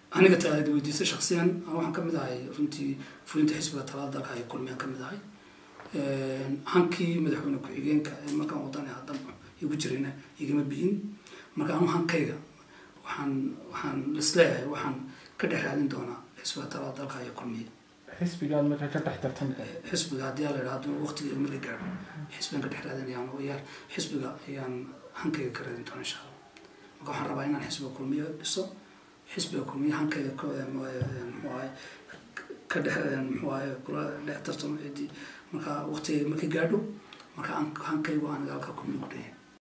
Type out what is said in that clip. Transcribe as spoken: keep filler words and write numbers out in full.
aniga taa weydiisay shakhsiyan waxaan ka mid ahay runtii fulinta xisbiga talada dalka ay kulmiyaan ka mid ahay hankii madaxweyne ku-xigeenka markaan waddan haddan igu jirayna igama bi'in marka anu hankayga waxaan waxaan isleeyahay waxaan ka dhex raadin doonaa xisbiga talada dalka ay kulmiya xisbigaan marka ka dhex tartan xisbiga haddii la yidhaahdo waqtiga ima la gaadho xisbigan ka dhex raadinayaan wayaal xisbiga ayaan hankayga ka raadin doonaa insha allah marka waxaan rabaa inaan xisbiga kulmiya dhiso xisbiga kulmiya hankayga muxuahay ka dhex muxuahay kula dhex tartamo cidii marka waqtiga markay gaadho marka hankaygu aniga halka kulmiya ku dhahay